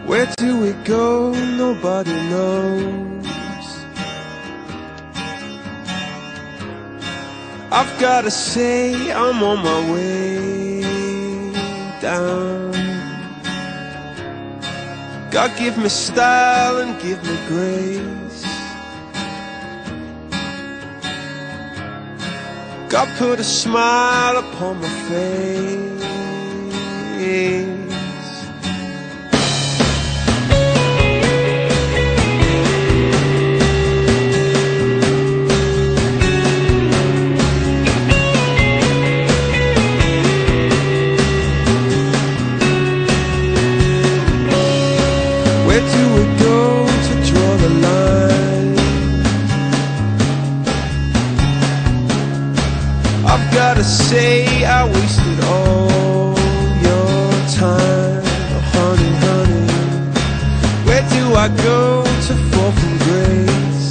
Where do we go? Nobody knows. I've gotta say I'm on my way down. God give me style and give me grace. God put a smile upon my face. Where do we go to draw the line? I've gotta say I wasted all your time. Oh, honey, honey, where do I go to fall from grace?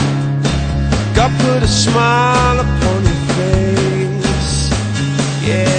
God put a smile upon your face, yeah.